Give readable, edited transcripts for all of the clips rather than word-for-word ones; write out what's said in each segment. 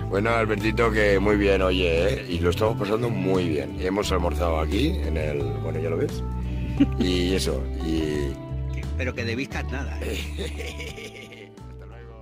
Bueno, Albertito, que muy bien, oye, ¿eh? Y lo estamos pasando muy bien. Hemos almorzado aquí, en el... Bueno, ya lo ves. Y eso, y... Pero que de vistas nada, ¿eh? Hasta luego.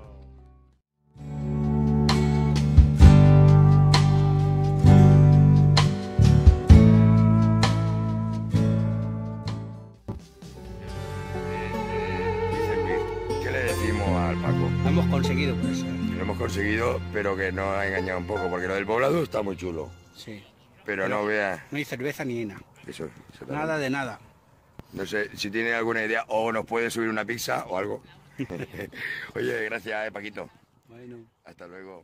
Dice Luis, ¿qué le decimos al Paco? Lo hemos conseguido por eso, ¿eh? Lo hemos conseguido, pero que nos ha engañado un poco, porque lo del poblado está muy chulo. Sí. Pero no veas... No hay cerveza ni nada. Eso Nada de nada. No sé si tiene alguna idea o nos puede subir una pizza o algo. Oye, gracias, Paquito. Bueno. Hasta luego.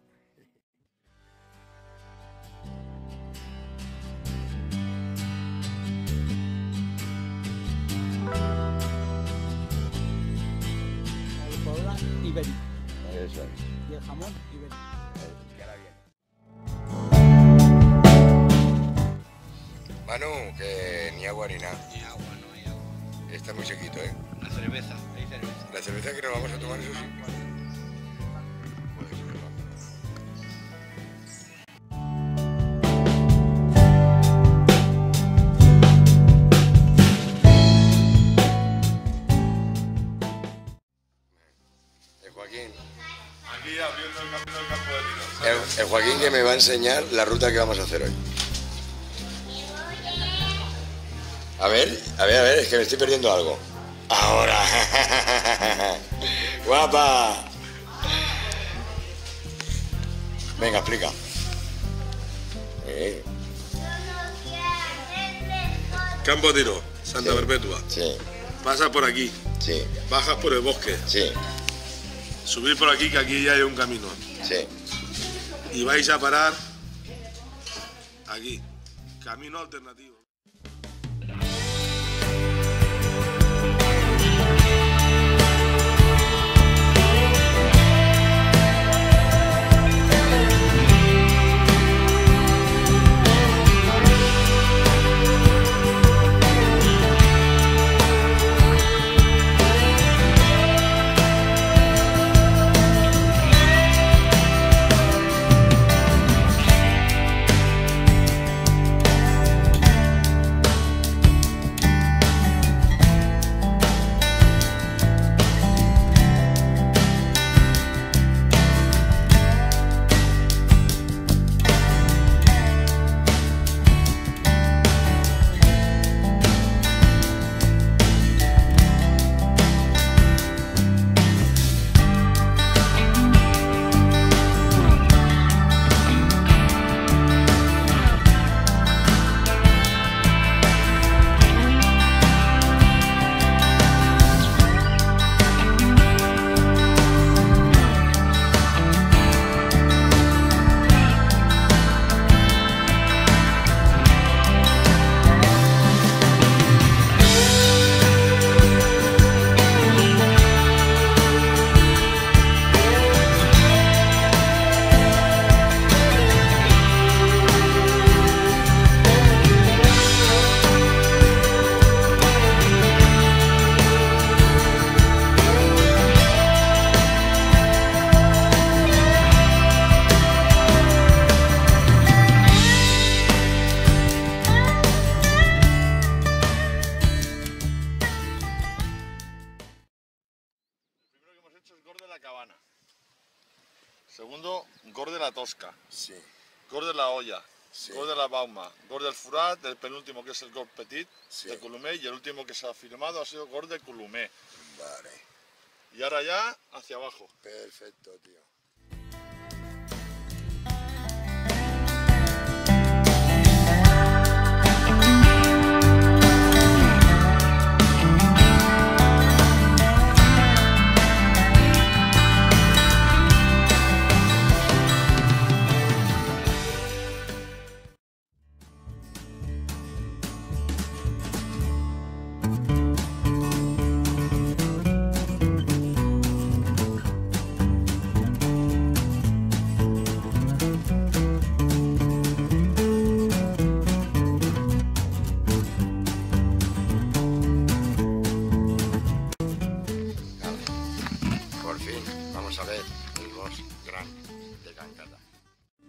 El Puebla ibérico. Eso es. Y el jamón ibérico. Queda bien. Manu, que ni agua ni nada. Ni agua, no hay agua. Está muy sequito, ¿eh? La cerveza, hay cerveza. La cerveza que nos vamos a tomar, eso sí. Puede ser, ¿no? Joaquín. Aquí abriendo el camino del campo de Pinos. El Joaquín que me va a enseñar la ruta que vamos a hacer hoy. A ver, es que me estoy perdiendo algo. Ahora. Guapa. Venga, explica. Campo de Tiro, Santa Sí. Perpetua. Sí, Pasas por aquí, sí, bajas por el bosque, sí, subir por aquí que aquí ya hay un camino. sí. Y vais a parar aquí. Camino alternativo. Gor de la Cabana. Segundo, Gor de la Tosca. Sí, Gor de la Olla. sí. Gor de la Bauma. Gor del Furat, el penúltimo que es el Gor Petit Sí. de Columé y el último que se ha firmado ha sido Gor de Columé. Vale, Y ahora ya hacia abajo. perfecto, tío. Por fin, vamos a ver el boss gran de Cancata.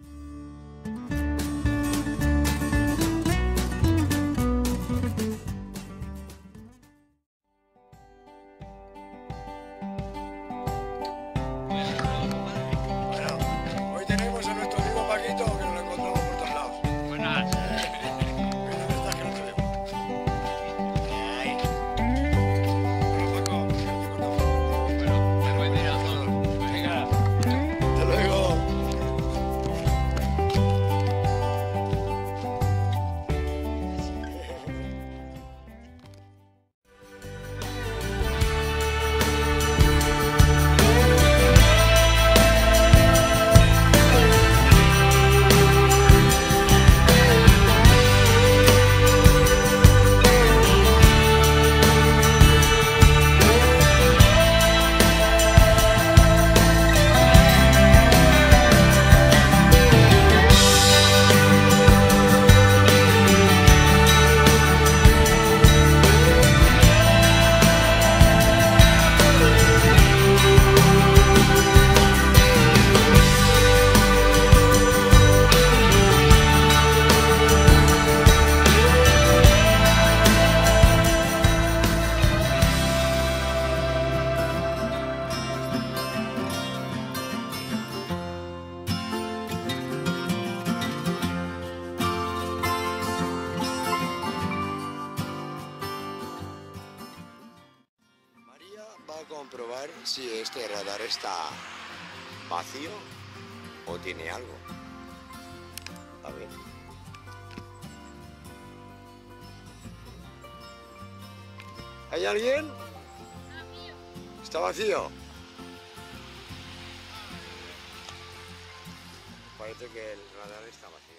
si este radar está vacío o tiene algo. A ver. ¿Hay alguien? ¿Está vacío? Parece que el radar está vacío.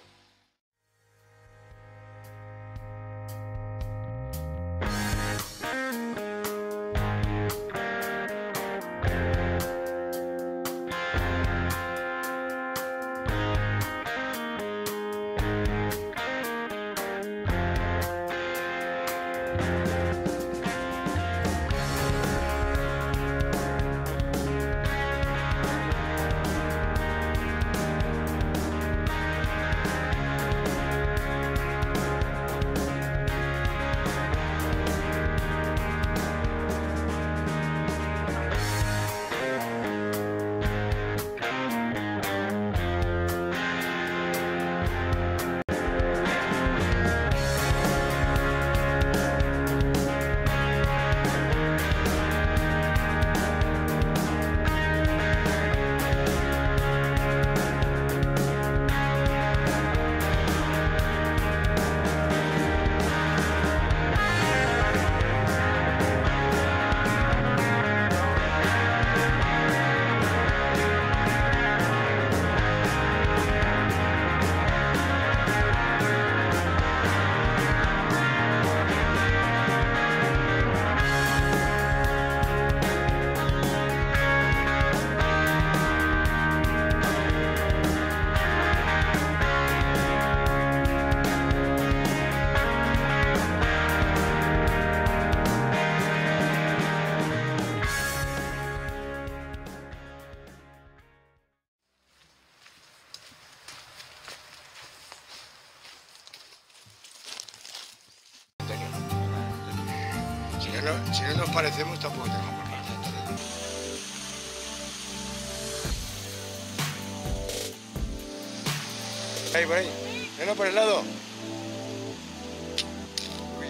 Si no nos parecemos, tampoco tenemos por qué. Ahí, por ahí. Ven por el lado. Uy.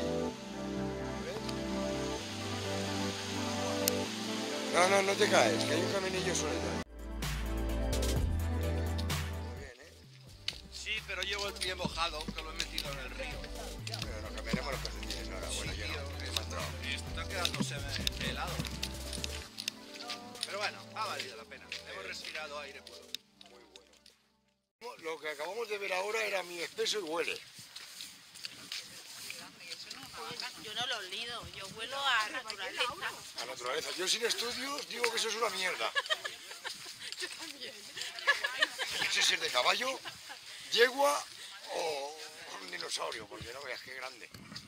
No, no te caes, que hay un caminillo suelto. Muy bien, ¿eh? Sí, pero llevo el pie mojado, que lo he metido en el río. Pero nos cambiaremos los calcetines ahora. Bueno, yo no. Está quedándose helado. Pero bueno, ha valido la pena. Hemos respirado aire puro. Muy bueno. Lo que acabamos de ver ahora era mi espeso y huele. Yo no lo olido, yo huelo a naturaleza. A naturaleza. Yo sin estudios digo que eso es una mierda. Yo también. No sé si es de caballo, yegua o un dinosaurio, porque no veas qué grande.